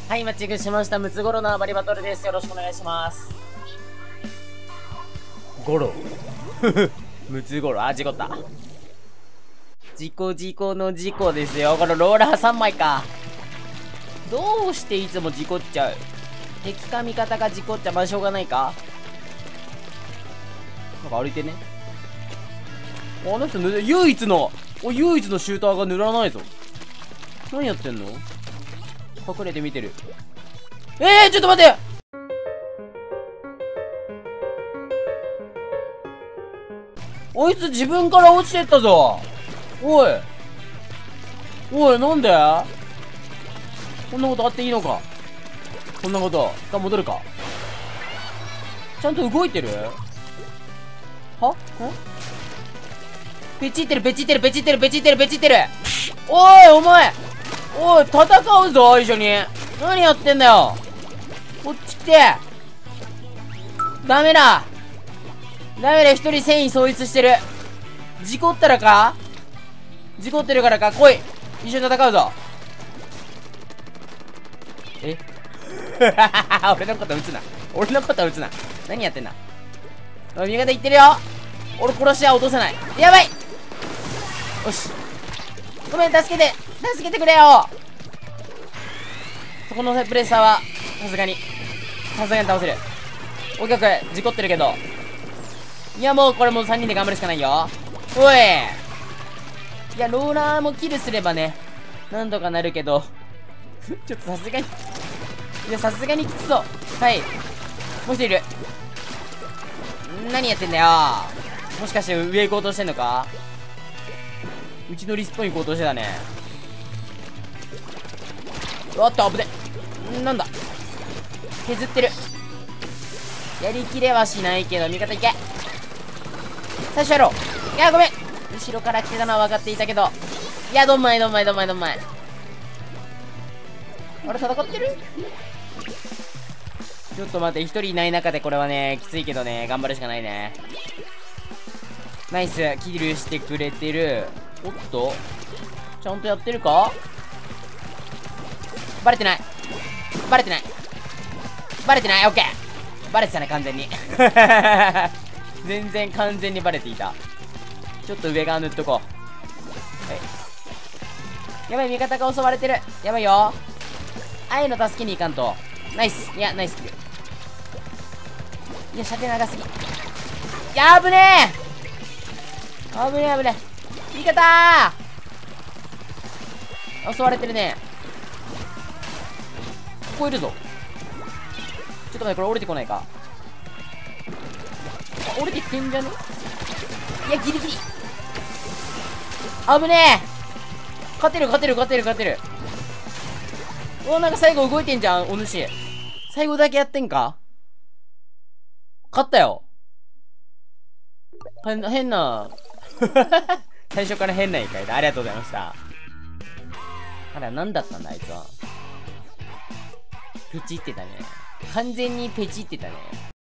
はい、マッチングしました。ムツゴロウの暴れバトルです。よろしくお願いします。ゴロウ。ムツゴロウ。あ、事故った。事故の事故ですよ。このローラー3枚か。どうしていつも事故っちゃう？敵か味方が事故っちゃう。まあ、しょうがないか。なんか歩いてね。あの人、唯一のシューターが塗らないぞ。何やってんの？隠れて見てる。ちょっと待って。あいつ自分から落ちてったぞ。おい、なんでこんなことあっていいのか。こんなことが戻るか。ちゃんと動いてる？は？ペチってる。おい、お前。おい、戦うぞ、一緒に。何やってんだよ。こっち来て。ダメだ、一人繊維喪失してる。事故ってるからか。来い。一緒に戦うぞ。俺のこと撃つな。何やってんだ。味方言ってるよ。俺殺しは落とせない。やばい。よし。ごめん、助けてくれよ。そこのプレッシャーは、さすがに倒せる。お客、事故ってるけど。いや、もうこれもう3人で頑張るしかないよ。おい。いや、ローラーもキルすればね、なんとかなるけど。ちょっとさすがにきつそう。はい。もう一人いる。何やってんだよ。もしかして上行こうとしてんのか？うちのリスポに行こうとしてたね。おっと、危ね。なんだ。削ってる。やりきれはしないけど、味方いけ。最初やろう。いや、ごめん。後ろから来てたのは分かっていたけど。いや、どんまい。あれ、戦ってる？ちょっと待って、一人いない中でこれはね、きついけどね、頑張るしかないね。ナイス、キルしてくれてる。おっと、ちゃんとやってるか？バレてない、オッケー。バレてたね、完全に。全然完全にバレていた。ちょっと上側塗っとこう。はい。やばい、味方が襲われてる。やばいよ。あいの助けに行かんと。ナイスキル。いや、射程長すぎ。いや、危ねえ。味方ー、襲われてるね。ここいるぞ。ちょっと待って、これ降りてこないか。降りてきてんじゃね？いや、ギリギリ。危ねえ。勝てる。お、なんか最後動いてんじゃん、お主。最後だけやってんか？勝ったよ。変な。最初から変な言い換えでありがとうございました。あら、何だったんだ、あいつは。ペチってたね。完全にペチってたね。